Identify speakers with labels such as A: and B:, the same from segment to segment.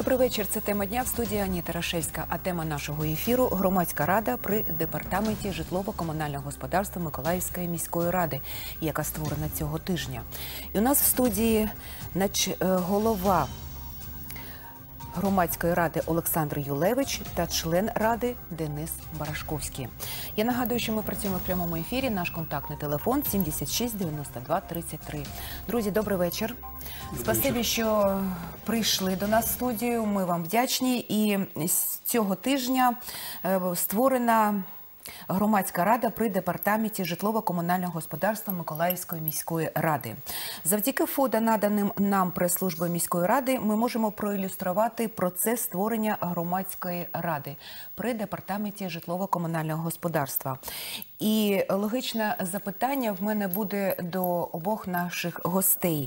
A: Добрий вечір. Це тема дня в студії Аніта Рашевська. А тема нашого ефіру – громадська рада при департаменті житлово-комунального господарства Миколаївської міської ради, яка створена цього тижня. І у нас в студії голова громадської ради Олександр Юлевич та член ради Денис Барашковський. Я нагадую, що ми працюємо в прямому ефірі. Наш контактний телефон 76 92 33. Друзі, добрий вечір. Спасибі, що прийшли до нас в студію. Ми вам вдячні. І з цього тижня створена громадська рада при департаменті житлово-комунального господарства Миколаївської міської ради. Завдяки фото, наданим нам прес-службою міської ради, ми можемо проілюструвати процес створення громадської ради при департаменті житлово-комунального господарства. І логічне запитання в мене буде до обох наших гостей.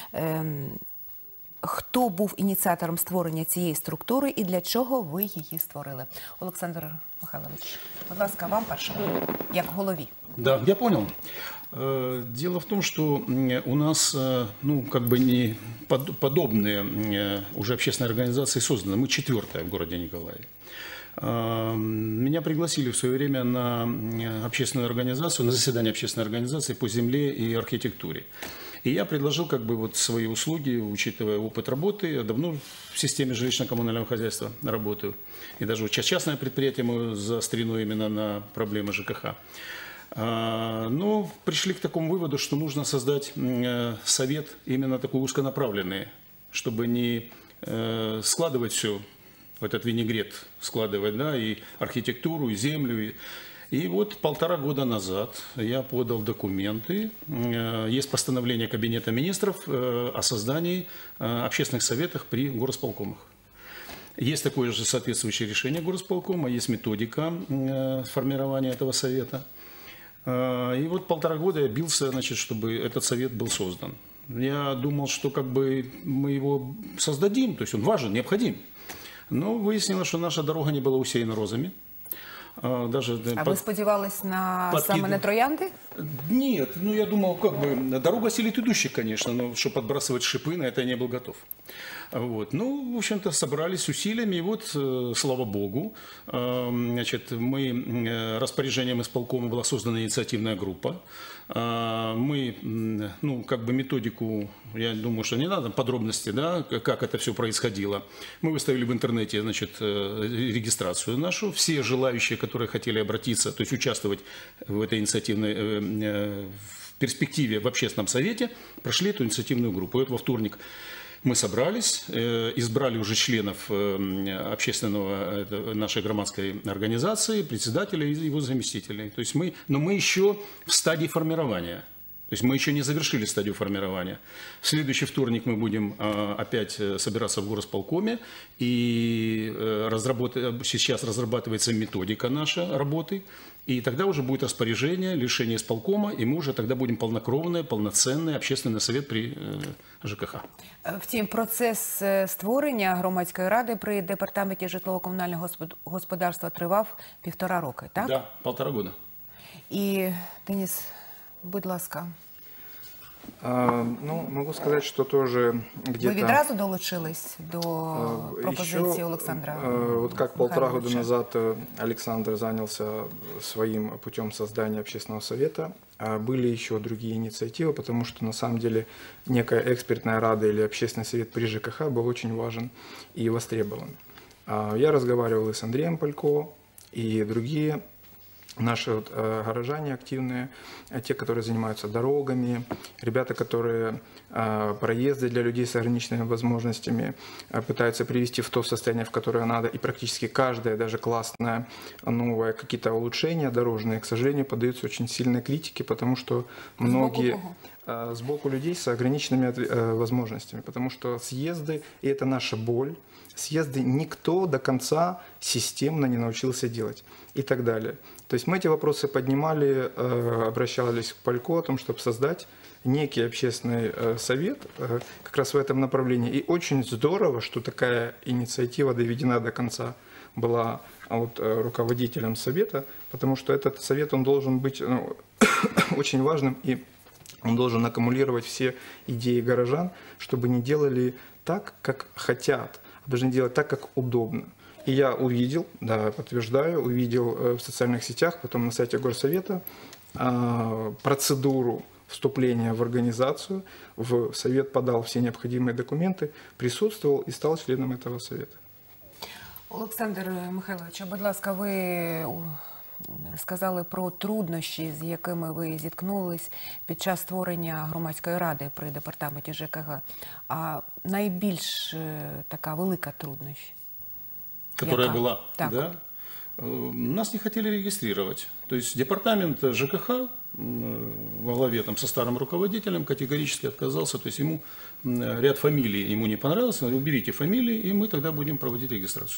A: Хто був ініціатором створення цієї структури і для чого ви її створили? Олександр Михайлович, будь ласка, вам першому, як голові.
B: Да, я понял. Дело в том, что у нас, ну, как бы не подобные уже общественные организации созданы. Мы четвертая в городе Николаеве. Меня пригласили в свое время на общественную организацию, на заседание общественной организации по земле и архитектуре. И я предложил как бы вот свои услуги, учитывая опыт работы. Я давно в системе жилищно-коммунального хозяйства работаю. И даже частное предприятие мы заострено именно на проблемы ЖКХ. Но пришли к такому выводу, что нужно создать совет именно такой узконаправленный, чтобы не складывать все в этот винегрет, складывать, да, и архитектуру, и землю. И вот 1,5 года назад я подал документы. Есть постановление Кабинета министров о создании общественных советов при горосполкомах. Есть такое же соответствующее решение горосполкома, есть методика формирования этого совета. И вот 1,5 года я бился, значит, чтобы этот совет был создан. Я думал, что как бы мы его создадим, то есть он важен, необходим. Но выяснилось, что наша дорога не была усеяна розами. Даже
A: ви сподівались саме на троянди?
B: Нет, ну я думал, как бы, дорога селит идущих, конечно, но чтобы подбрасывать шипы, на это я не был готов. Вот. Ну, в общем-то, собрались усилиями, и вот, слава богу, значит, мы распоряжением исполкома была создана инициативная группа. Мы, ну, как бы методику, я думаю, что не надо подробности, да, как это все происходило. Мы выставили в интернете, значит, регистрацию нашу. Все желающие, которые хотели обратиться, то есть участвовать в этой инициативной в перспективе в общественном совете, прошли эту инициативную группу. И вот во вторник мы собрались, избрали уже членов общественного нашей громадской организации, председателя и его заместителей. То есть но мы еще в стадии формирования. То есть мы еще не завершили стадию формирования. В следующий вторник мы будем опять собираться в горосполкоме. И сейчас разрабатывается методика нашей работы. И тогда уже будет распоряжение, решение исполкома, и мы уже тогда будем полноценный общественный совет при ЖКХ.
A: Втім, процес створення громадської ради при департаменті житлово-комунального господарства тривав 1,5 роки, так?
B: Да, 1,5 года.
A: І, Денис, будь ласка.
C: Ну, могу сказать, что тоже где-то...
A: Вы відразу долучились до пропозиции Александра?
C: Вот как 1,5 года назад Александр занялся своим путем создания общественного совета, были еще другие инициативы, потому что на самом деле некая экспертная рада или общественный совет при ЖКХ был очень важен и востребован. Я разговаривал и с Андреем Палько, и другие наши горожане активные, те, которые занимаются дорогами, ребята, которые проезды для людей с ограниченными возможностями пытаются привести в то состояние, в которое надо. И практически каждое, даже классное, новое, какие-то улучшения дорожные, к сожалению, поддаются очень сильной критике, потому что многие... Сбоку людей с ограниченными возможностями, потому что съезды, и это наша боль, съезды никто до конца системно не научился делать и так далее. То есть мы эти вопросы поднимали, обращались к Палько о том, чтобы создать некий общественный совет как раз в этом направлении. И очень здорово, что такая инициатива доведена до конца была вот руководителем совета, потому что этот совет, он должен быть очень важным, и он должен аккумулировать все идеи горожан, чтобы не делали так, как хотят, должны делать так, как удобно. И я увидел, да, подтверждаю, увидел в социальных сетях, потом на сайте Горсовета процедуру вступления в организацию. В совет подал все необходимые документы, присутствовал и стал членом этого совета.
A: Олександр Михайлович, будь ласка, ви сказали про труднощі, з якими ви зіткнулись під час створення громадської ради при департаменті ЖКГ. А найбільш така велика труднощ?
B: Которая была,
A: так.
B: Да? Нас не хотели регистрировать. То есть департамент ЖКХ во главе там, со старым руководителем категорически отказался. То есть ему ряд фамилий ему не понравился. Он говорил, уберите фамилии, и мы тогда будем проводить регистрацию.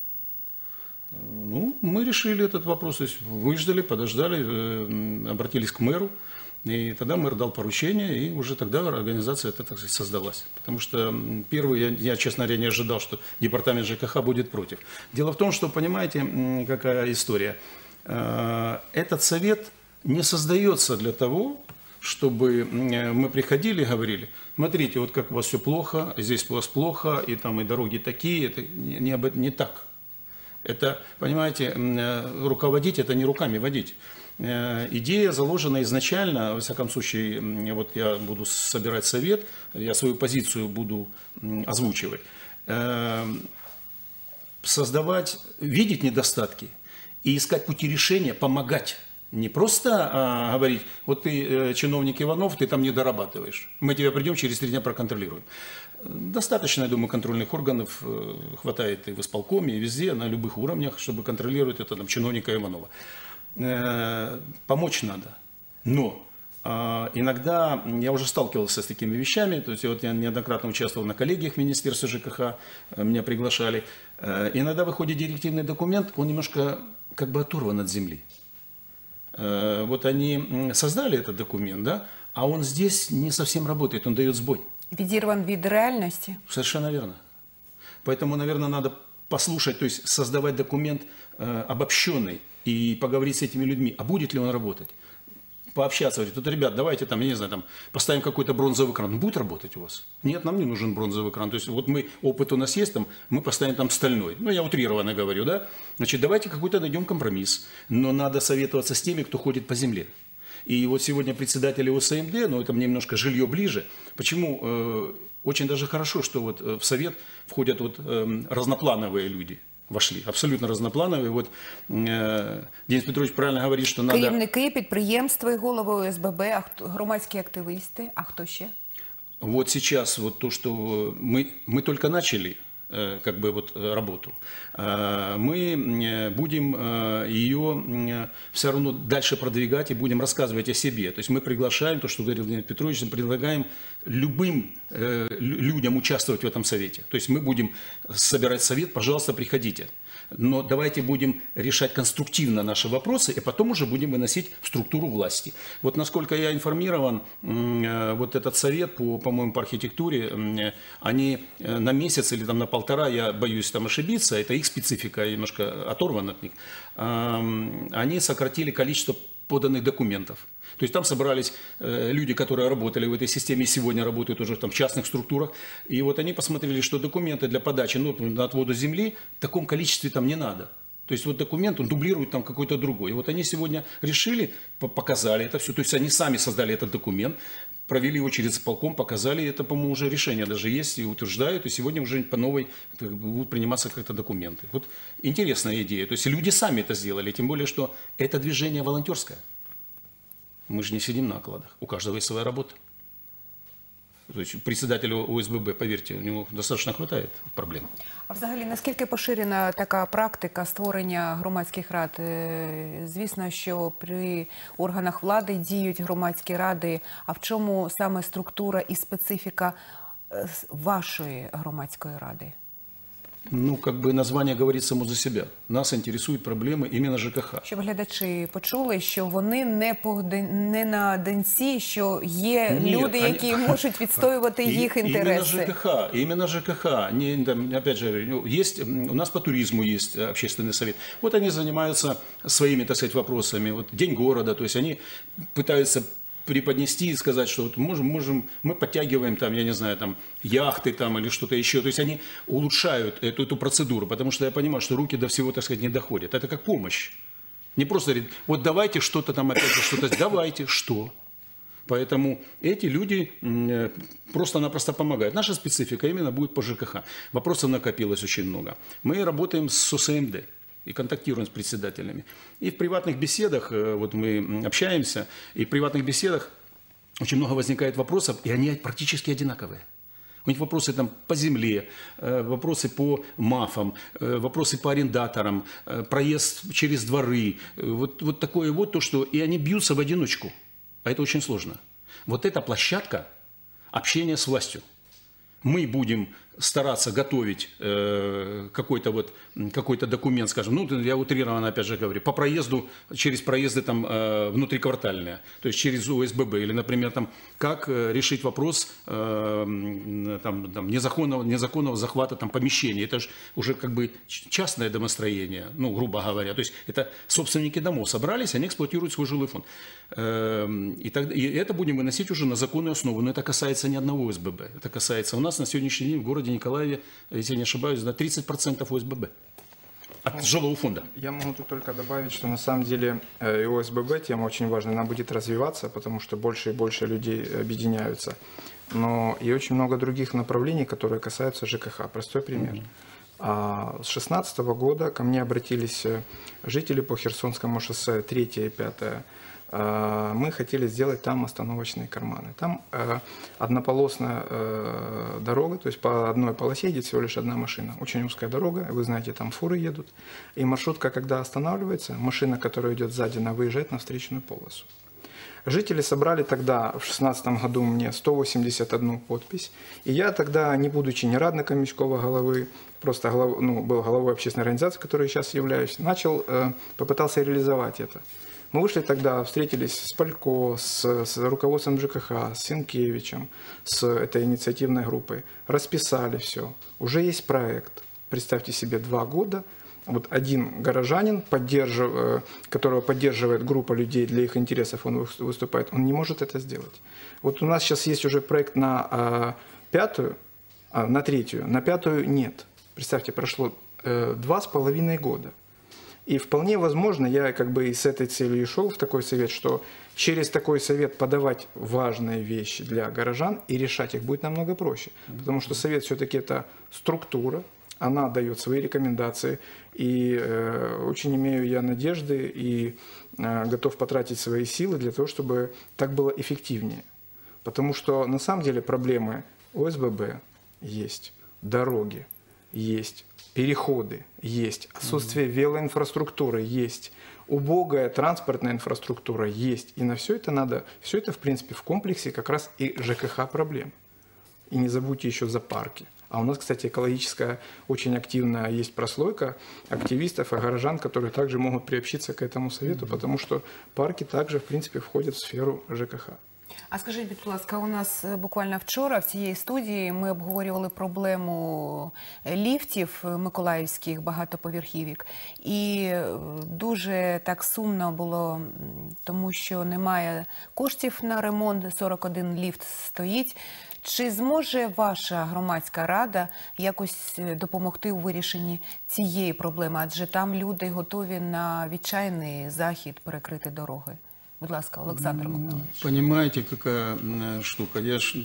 B: Ну, мы решили этот вопрос, то есть выждали, подождали, обратились к мэру, и тогда мэр дал поручение, и уже тогда организация эта, так сказать, создалась. Потому что первый, я, честно говоря, не ожидал, что департамент ЖКХ будет против. Дело в том, что, понимаете, какая история. Этот совет не создается для того, чтобы мы приходили и говорили, смотрите, вот как у вас все плохо, здесь у вас плохо, и там и дороги такие, это не так. Это, понимаете, руководить – это не руками водить. Идея заложена изначально, во всяком случае, вот я буду собирать совет, я свою позицию буду озвучивать. Создавать, видеть недостатки и искать пути решения, помогать. Не просто говорить, вот ты, чиновник Иванов, ты там не дорабатываешь. Мы тебя придем через 3 дня проконтролируем. Достаточно, я думаю, контрольных органов хватает и в исполкоме, и везде, на любых уровнях, чтобы контролировать это там, чиновника Иванова. Помочь надо. Но иногда я уже сталкивался с такими вещами. То есть вот я неоднократно участвовал на коллегиях в Министерстве ЖКХ, меня приглашали. Иногда выходит директивный документ, он немножко как бы оторван от земли. Вот они создали этот документ, да, а он здесь не совсем работает, он дает сбой.
A: Відірван від реальності?
B: Совершенно верно. Поэтому, наверное, надо послушать, то есть создавать документ обобщенный и поговорить с этими людьми, а будет ли он работать. Пообщаться, говорить, тут, ребят, давайте там, я не знаю, там, поставим какой-то бронзовый экран. Он будет работать у вас? Нет, нам не нужен бронзовый экран. То есть вот мы, опыт у нас есть, там, мы поставим там стальной. Ну, я утрированно говорю, да? Значит, давайте какой-то найдем компромисс. Но надо советоваться с теми, кто ходит по земле. И вот сегодня председатель ОСМД, но это мне немножко жилье ближе. Почему? Очень даже хорошо, что вот в совет входят вот разноплановые люди. Вошли, абсолютно разноплановые. Вот Денис Петрович правильно говорит, что надо...
A: Керівники, підприємства, голови ОСББ, громадські активісти, а хто ще?
B: Вот сейчас вот то, что мы только начали как бы вот работу, мы будем ее все равно дальше продвигать и будем рассказывать о себе. То есть мы приглашаем, то, что говорил Денис Петрович, предлагаем любым людям участвовать в этом совете. То есть мы будем собирать совет, пожалуйста, приходите. Но давайте будем решать конструктивно наши вопросы, и потом уже будем выносить в структуру власти. Вот насколько я информирован, вот этот совет, по-моему, по архитектуре, они на месяц или там на 1,5, я боюсь там ошибиться, это их специфика, немножко оторвана от них, они сократили количество поданных документов. То есть там собрались люди, которые работали в этой системе и сегодня работают уже там в частных структурах. И вот они посмотрели, что документы для подачи на отводу земли в таком количестве там не надо. То есть вот документ, он дублирует там какой-то другой. И вот они сегодня решили, показали это все. То есть они сами создали этот документ, провели его через исполком, показали. Это, по-моему, уже решение даже есть и утверждают. И сегодня уже по новой будут приниматься как-то документы. Вот интересная идея. То есть люди сами это сделали. Тем более, что это движение волонтерское. Мы же не сидим на окладах. У каждого есть своя работа. То есть председателю ОСББ, поверьте, у него достаточно хватает проблем.
A: А взагалі, наскільки поширена така практика створення громадських рад? Звісно, що при органах влади діють громадські ради. А в чому саме структура і специфіка вашої громадської ради?
B: Ну, как бы название говорит само за себя. Нас интересуют проблемы именно ЖКХ.
A: Щоб глядачі почули, що вони не на денці, що є люди, які можуть відстоювати їх інтереси.
B: Именно ЖКХ. Не, там, опять же, есть, у нас по туризму есть общественный совет. Вот они занимаются своими, так сказать, вопросами. Вот День города, то есть они пытаются преподнести и сказать, что вот мы подтягиваем там, я не знаю, там яхты там или что-то еще. То есть они улучшают эту процедуру, потому что я понимаю, что руки до всего, так сказать, не доходят. Это как помощь. Не просто говорит, вот давайте что-то там опять же что-то, давайте, что? Поэтому эти люди просто-напросто помогают. Наша специфика именно будет по ЖКХ. Вопросов накопилось очень много. Мы работаем с ОСМД и контактируем с председателями. И в приватных беседах, вот мы общаемся, и в приватных беседах очень много возникает вопросов, и они практически одинаковые. У них вопросы там по земле, вопросы по МАФам, вопросы по арендаторам, проезд через дворы. Вот такое вот то, что... И они бьются в одиночку. А это очень сложно. Вот эта площадка общения с властью. Мы будем стараться готовить какой-то документ, скажем, ну, я утрированно опять же говорю, по проезду, через проезды там внутриквартальные, то есть через ОСББ, или, например, там, как решить вопрос незаконного захвата там, помещений. Это же уже как бы частное домостроение, ну, грубо говоря. То есть это собственники домов собрались, они эксплуатируют свой жилой фонд. И это будем выносить уже на законную основу. Но это касается не одного ОСББ. Это касается у нас на сегодняшний день в городе Николаеве, если я не ошибаюсь, на 30% ОСББ от жилого фонда.
C: Я могу тут только добавить, что на самом деле и ОСББ тема очень важная, она будет развиваться, потому что больше и больше людей объединяются. Но и очень много других направлений, которые касаются ЖКХ. Простой пример. С 2016 года ко мне обратились жители по Херсонскому шоссе 3 и 5. Мы хотели сделать там остановочные карманы. Там однополосная дорога, то есть по одной полосе едет всего лишь одна машина. Очень узкая дорога, вы знаете, там фуры едут. И маршрутка, когда останавливается, машина, которая идет сзади, она выезжает на встречную полосу. Жители собрали тогда, в 2016 году, мне 181 подпись. И я тогда, не будучи ни радником міського головы, просто был головой общественной организации, которой сейчас являюсь, попытался реализовать это. Мы вышли тогда, встретились с Палько, с руководством ЖКХ, с Сенкевичем, с этой инициативной группой, расписали все. Уже есть проект. Представьте себе, 2 года. Вот один горожанин, которого поддерживает группа людей, для их интересов он выступает, он не может это сделать. Вот у нас сейчас есть уже проект на 5-ю, на 3-ю, на 5-ю нет. Представьте, прошло 2,5 года. И вполне возможно, я как бы и с этой целью и шел в такой совет, что через такой совет подавать важные вещи для горожан и решать их будет намного проще. Потому что совет все-таки это структура, она дает свои рекомендации. И очень имею я надежды и готов потратить свои силы для того, чтобы так было эффективнее. Потому что на самом деле проблемы ОСББ есть, дороги есть, переходы есть, отсутствие велоинфраструктуры есть, убогая транспортная инфраструктура есть. И на все это все это в принципе в комплексе как раз и ЖКХ проблем. И не забудьте еще за парки. А у нас, кстати, экологическая очень активная есть прослойка активистов и горожан, которые также могут приобщиться к этому совету, потому что парки также, в принципе, входят в сферу ЖКХ.
A: А скажіть, будь ласка, у нас буквально вчора в цієї студії ми обговорювали проблему ліфтів миколаївських багатоповерхівок. І дуже так сумно було, тому що немає коштів на ремонт, 41 ліфт стоїть. Чи зможе ваша громадська рада якось допомогти у вирішенні цієї проблеми? Адже там люди готові на відчайний захід перекрити дороги. Будь ласка, Олександр Михайлович.
B: Понимаете, какая штука.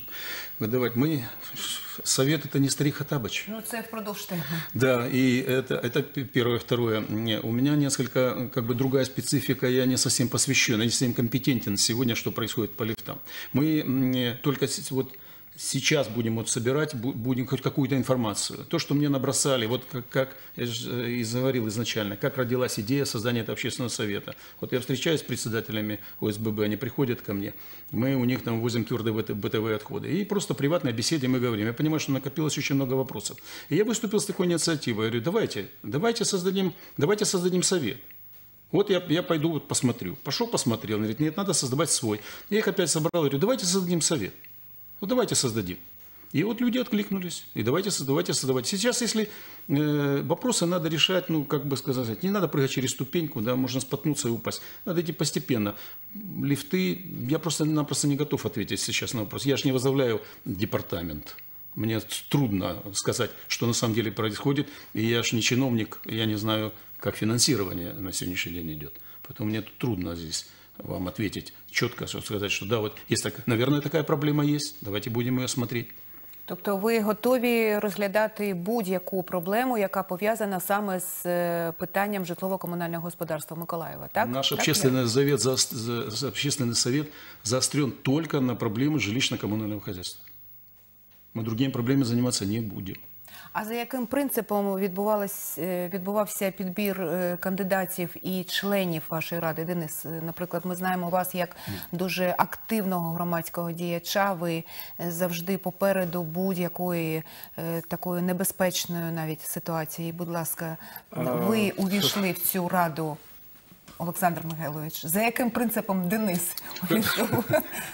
B: Мы, совет это не старик Хаттабыч.
A: Ну, це впродовж теми.
B: Да, и это первое. Второе. У меня несколько, как бы, другая специфика, я не совсем посвящен, я не совсем компетентен сегодня, что происходит по лифтам. Мы только вот сейчас будем вот собирать, будем хоть какую-то информацию. То, что мне набросали, вот как я же и говорил изначально, как родилась идея создания этого общественного совета. Вот я встречаюсь с председателями ОСББ, они приходят ко мне, мы у них там возим твердые бытовые отходы. И просто в приватной беседе мы говорим. Я понимаю, что накопилось очень много вопросов. И я выступил с такой инициативой. Я говорю, давайте создадим совет. Вот я пойду вот посмотрю. Пошел посмотрел. Он говорит, нет, надо создавать свой. Я их опять собрал. Я говорю, давайте создадим совет. Вот давайте создадим. И вот люди откликнулись. И давайте создавать. Сейчас, если вопросы надо решать, ну, как бы сказать, не надо прыгать через ступеньку, да, можно споткнуться и упасть. Надо идти постепенно. Лифты, я просто-напросто не готов ответить сейчас на вопрос. Я же не возглавляю департамент. Мне трудно сказать, что на самом деле происходит. И я же не чиновник, я не знаю, как финансирование на сегодняшний день идет. Поэтому мне трудно здесь вам ответить четко, сказать, что да, вот есть наверное, такая проблема есть, давайте будем ее смотреть.
A: Тобто ви готові розглядати будь-яку проблему, яка пов'язана саме з питанням житлово-комунального господарства Миколаєва, так?
B: Наш общественный совет заострен только на проблемы жилищно-коммунального хозяйства. Мы другими проблемами заниматься не будем.
A: А за яким принципом відбувався підбір кандидатів і членів вашої ради? Денис, наприклад, ми знаємо вас як дуже активного громадського діяча. Ви завжди попереду будь-якої такої небезпечної навіть ситуації. Будь ласка, ви увійшли в цю раду. Олександр Михайлович, за яким принципом Денис увійшов?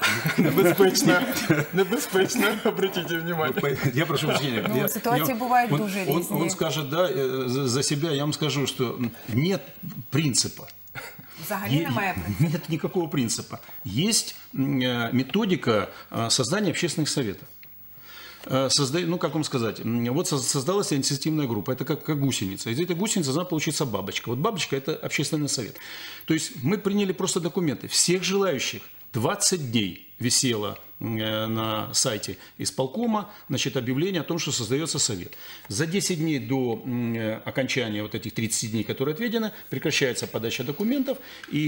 C: Небезпечно, обратите внимание.
B: Я прошу прощения.
A: Ну, ситуации бывают дуже різні.
B: Он скажет, да, за себя, я вам скажу, что нет принципа.
A: Взагалі немає принципу?
B: Нет никакого принципа. Есть методика создания общественных советов. Ну, как вам сказать, вот создалась инициативная группа, это как гусеница. Из этой гусеницы должна получиться бабочка. Вот бабочка – это общественный совет. То есть мы приняли просто документы. Всех желающих 20 дней висело на сайте исполкома, значит, объявление о том, что создается совет. За 10 дней до окончания вот этих 30 дней, которые отведены, прекращается подача документов,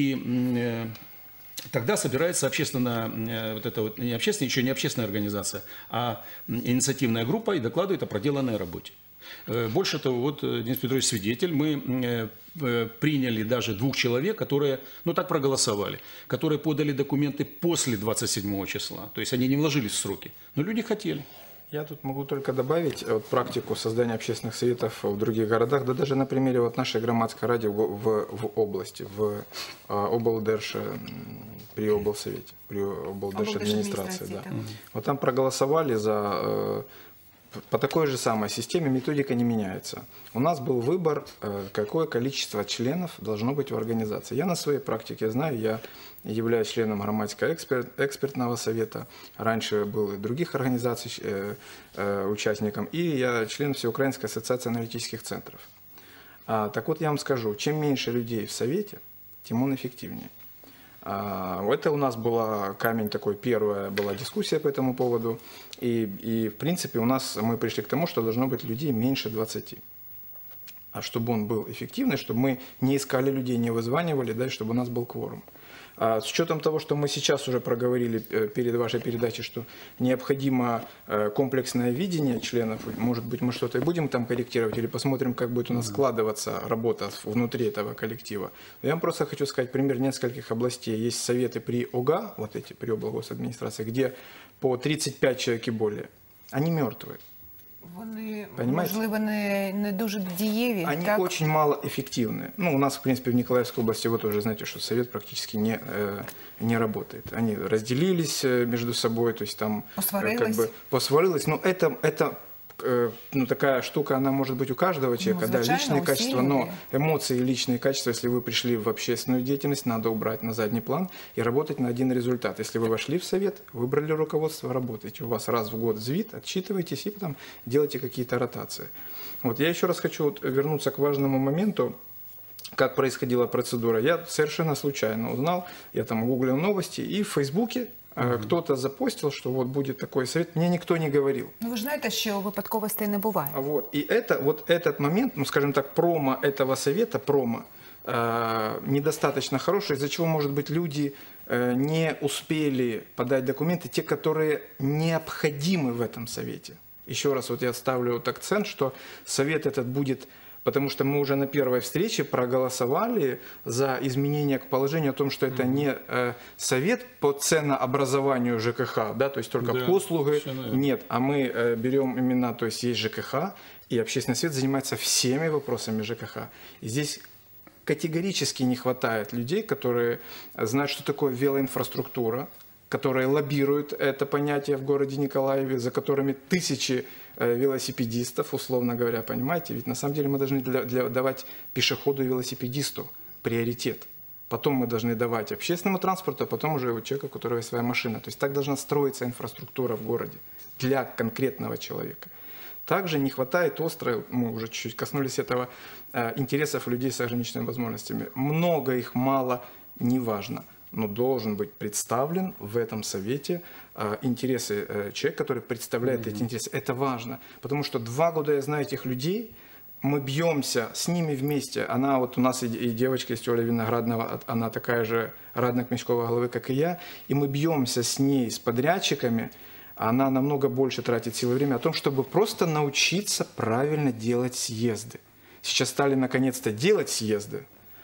B: и тогда собирается общественная, вот это вот не общественная, еще не общественная организация, а инициативная группа и докладывает о проделанной работе. Больше того, вот Денис Петрович свидетель, мы приняли даже 2 человек, которые, ну так проголосовали, которые подали документы после 27 числа. То есть они не вложились в сроки, но люди хотели.
C: Я тут могу только добавить вот, практику создания общественных советов в других городах, да даже на примере вот нашей громадской ради в области, в облдерше, при облсовете, при облдерше администрации. Да. Вот там проголосовали за... По такой же самой системе методика не меняется. У нас был выбор, какое количество членов должно быть в организации. Я на своей практике знаю, я являюсь членом громадского экспертного совета. Раньше был и других организаций участником. И я член Всеукраинской ассоциации аналитических центров. Так вот, я вам скажу, чем меньше людей в совете, тем он эффективнее. Это у нас была камень такой, первая была дискуссия по этому поводу. И в принципе мы пришли к тому, что должно быть людей меньше 20. А чтобы он был эффективный, чтобы мы не искали людей, не вызванивали, да, и чтобы у нас был кворум. С учетом того, что мы сейчас уже проговорили перед вашей передачей, что необходимо комплексное видение членов, может быть, мы что-то и будем там корректировать, или посмотрим, как будет у нас складываться работа внутри этого коллектива. Я вам просто хочу сказать пример нескольких областей. Есть советы при ОГА, вот эти, при облгосадминистрации, где по 35 человек и более. Они мертвые.
A: Вони,
C: понимаете?
A: можливо, не дуже дієві.
C: Они
A: так?
C: очень малоэффективны. Ну, у нас, в принципе, в Николаевской области, вы тоже знаете, что совет практически не работает. Они разделились между собой, то есть там как бы посварились. Но это ну, такая штука, она может быть у каждого человека, да, личные качества, но эмоции и личные качества, если вы пришли в общественную деятельность, надо убрать на задний план и работать на один результат. Если вы вошли в совет, выбрали руководство, работаете. У вас раз в год звит, отчитываетесь и потом делаете какие-то ротации. Вот, я еще раз хочу вернуться к важному моменту, как происходила процедура. Я совершенно случайно узнал, я там гуглил новости, и в Фейсбуке кто-то запостил, что вот будет такой совет, мне никто не говорил.
A: Ну, ви ж знаєте, що випадковостей не буває.
C: Вот. И вот этот момент, ну, скажем так, промо этого совета, недостаточно хороший, из-за чего, может быть, люди не успели подать документы, те, которые необходимы в этом совете. Еще раз вот я ставлю вот акцент, что совет этот будет... Потому что мы уже на первой встрече проголосовали за изменение к положению о том, что это не совет по ценообразованию ЖКХ, да, то есть только послуги, нет, а мы берем именно, то есть есть ЖКХ, и общественный совет занимается всеми вопросами ЖКХ. И здесь категорически не хватает людей, которые знают, что такое велоинфраструктура, которые лоббируют это понятие в городе Николаеве, за которыми тысячи велосипедистов, условно говоря, понимаете? Ведь на самом деле мы должны давать пешеходу и велосипедисту приоритет. Потом мы должны давать общественному транспорту, а потом уже у человека, у которого есть своя машина. То есть так должна строиться инфраструктура в городе для конкретного человека. Также не хватает остро, мы уже чуть-чуть коснулись этого, интересов людей с ограниченными возможностями. Много их, мало, неважно. Но должен быть представлен в этом совете интересы человека, который представляет эти интересы. Это важно, потому что 2 года я знаю этих людей, мы бьемся с ними вместе. Она вот у нас и девочка есть Оля Виноградова, она такая же радник міського головы, как и я, и мы бьемся с ней, с подрядчиками, она намного больше тратит силы и время о том, чтобы просто научиться правильно делать съезды. Сейчас стали наконец-то делать съезды,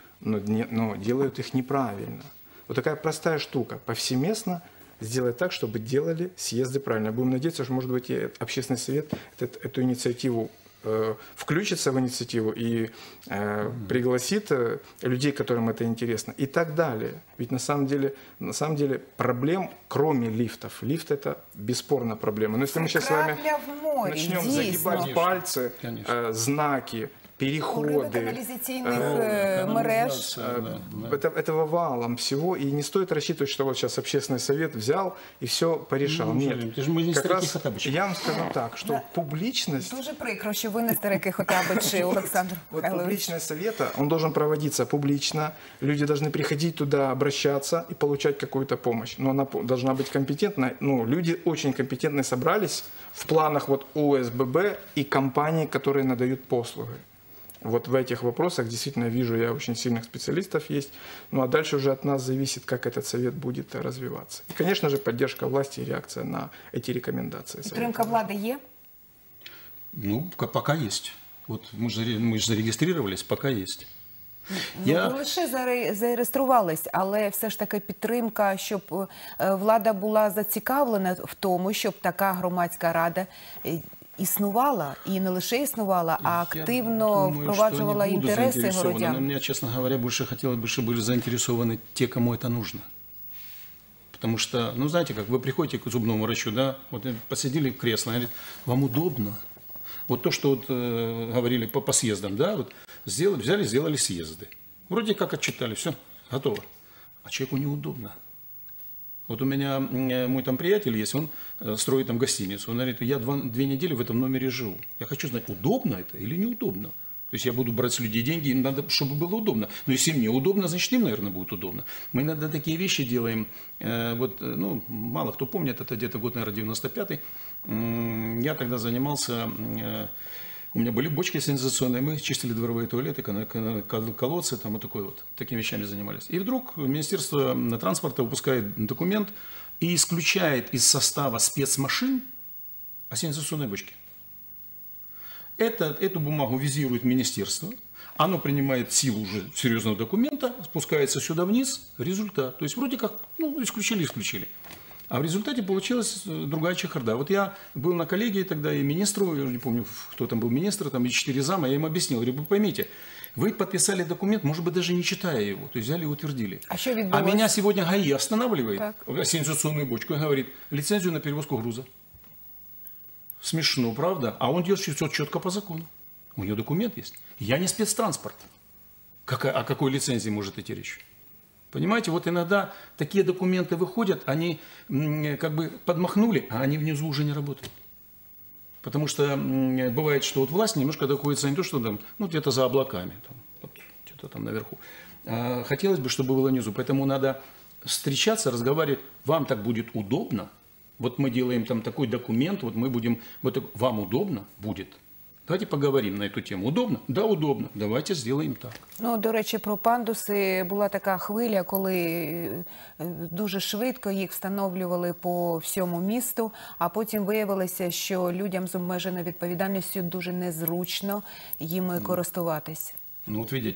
C: но делают их неправильно. Вот такая простая штука. Повсеместно сделать так, чтобы делали съезды правильно. Будем надеяться, что, может быть, и общественный совет эту инициативу включится в инициативу и пригласит людей, которым это интересно, и так далее. Ведь на самом деле проблем, кроме лифтов, лифт это бесспорно проблема. Но если мы сейчас с вами начнем загибать пальцы, знаки, переходы,
A: канализаційних мереж.
C: Этого валом всего, и не стоит рассчитывать, что вот сейчас общественный совет взял и все порешал. Нет, как раз я вам скажу так, что публичность...
A: Дуже прикро, що ви не старики Хотабичі, Олександр Михайлович.
C: Публичность совета, он должен проводиться публично, люди должны приходить туда, обращаться и получать какую-то помощь. Но она должна быть компетентной. Ну, люди очень компетентные собрались в планах вот ОСББ и компаний, которые надают послуги. Вот в этих вопросах действительно вижу, я очень сильных специалистов есть. Ну а дальше уже от нас зависит, как этот совет будет развиваться. И, конечно же, поддержка власти и реакция на эти рекомендации.
A: Підтримка влади є?
B: Ну, пока есть. Вот мы же зарегистрировались, пока есть.
A: Ви лише зареєструвались, але все ж таки підтримка, щоб влада була зацікавлена в тому, щоб така громадська рада існувала, і не лише існувала, а активно впроваджувала інтереси городян.
B: Но мне, честно говоря, больше хотелось бы, чтобы были заинтересованы те, кому это нужно. Потому что, ну, знаете, как вы приходите к зубному врачу, да, вот посидели в кресло, говорит, вам удобно? Вот то, что вот говорили по съездам, да, вот взяли, сделали съезды. Вроде как отчитали, все, готово. А человеку неудобно. Вот у меня мой там приятель есть, он строит там гостиницу. Он говорит, я 2 недели в этом номере живу. Я хочу знать, удобно это или неудобно. То есть я буду брать с людей деньги, им надо, чтобы было удобно. Но если мне удобно, значит им, наверное, будет удобно. Мы иногда такие вещи делаем. Вот, ну, мало кто помнит, это где-то год, наверное, 95-й. Я тогда занимался... У меня были бочки сенсационные, мы чистили дворовые туалеты, колодцы, там вот такими вещами занимались. И вдруг Министерство транспорта выпускает документ и исключает из состава спецмашин асенизационные бочки. Эту бумагу визирует министерство, оно принимает силу уже серьезного документа, спускается сюда вниз, результат. То есть вроде как, ну, исключили. А в результате получилась другая чехарда. Вот я был на коллегии тогда и министру, я уже не помню, кто там был министр, там и 4 зама, я им объяснил, говорю, вы поймите, вы подписали документ, может быть, даже не читая его, то есть взяли и утвердили. А меня сегодня ГАИ останавливает, асенизационную бочку, и говорит, лицензию на перевозку груза. Смешно, правда? А он делает все четко по закону. У него документ есть. Я не спецтранспорт. О какой лицензии может идти речь? Понимаете, вот иногда такие документы выходят, они как бы подмахнули, а они внизу уже не работают. Потому что бывает, что вот власть немножко находится не то, что там, ну, где-то за облаками, там, вот, где-то там наверху. А хотелось бы, чтобы было внизу. Поэтому надо встречаться, разговаривать. Вам так будет удобно. Вот мы делаем там такой документ, вот мы будем, вот вам удобно будет. Давайте поговоримо на цю тему. Удобно? Да, удобно. Давайте зробимо так.
A: Ну, до речі, про пандуси була така хвиля, коли дуже швидко їх встановлювали по всьому місту, а потім виявилося, що людям з обмеженою відповідальністю дуже незручно їм користуватись.
B: Ну, от бачите,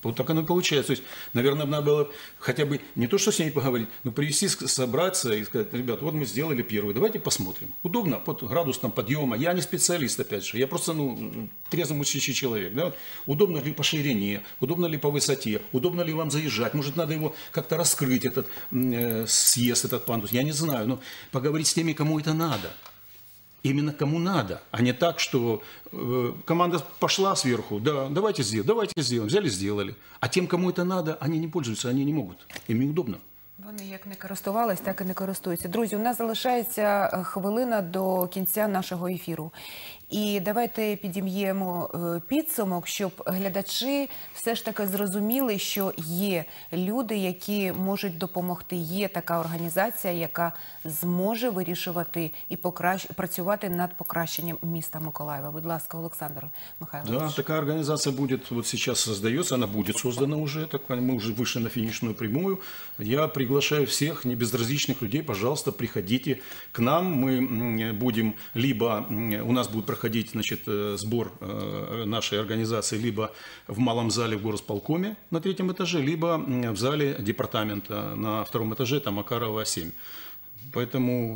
B: Вот так оно и получается. То есть, наверное, надо было хотя бы не то, что с ними поговорить, но привести, собраться и сказать: ребят, вот мы сделали первый, давайте посмотрим. Удобно, под градус там подъема. Я не специалист, опять же, я просто трезво мыслящий человек. Да? Удобно ли по ширине, удобно ли по высоте, удобно ли вам заезжать, может, надо его как-то раскрыть, этот съезд, этот пандус, я не знаю, но поговорить с теми, кому это надо. Именно кому надо, а не так, что команда пошла сверху, да, давайте сделаем, взяли, сделали. А тем, кому это надо, они не пользуются, они не могут, им неудобно.
A: Вони як не користувались, так і не користуються. Друзі, у нас залишається хвилина до кінця нашого ефіру. І давайте підім'ємо підсумок, щоб глядачі все ж таки зрозуміли, що є люди, які можуть допомогти. Є така організація, яка зможе вирішувати і працювати над покращенням міста Миколаєва. Будь ласка, Олександр Михайлович.
B: Да, такая организация будет, вот сейчас создается, она будет создана уже, так, мы уже вышли на финишную прямую. Я приглашаю всех небезразличных людей, пожалуйста, приходите к нам. Мы будем, либо у нас будет проходить, значит, сбор нашей организации либо в малом зале в горосполкоме на 3-м этаже, либо в зале департамента на 2-м этаже, там Макарова 7. Поэтому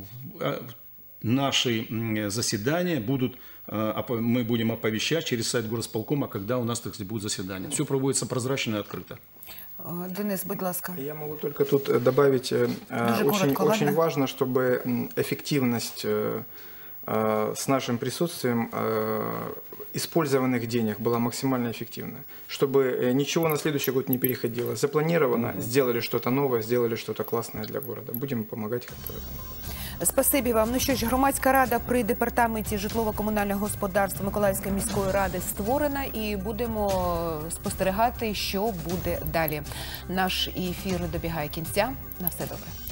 B: наши заседания будут, мы будем оповещать через сайт горосполкома, когда у нас, так сказать, будет заседание. Все проводится прозрачно и открыто.
A: Денис, будь ласка.
C: Я могу только тут добавить, очень важно, чтобы эффективность с нашим присутствием использованных денег была максимально эффективна. Чтобы ничего на следующий год не переходило. Запланировано, сделали что-то новое, сделали что-то классное для города. Будем помогать как-то в этом.
A: Спасибі вам. Ну що ж, громадська рада при департаменті житлово-комунального господарства Миколаївської міської ради створена, і будемо спостерігати, що буде далі. Наш ефір добігає кінця. На все добре.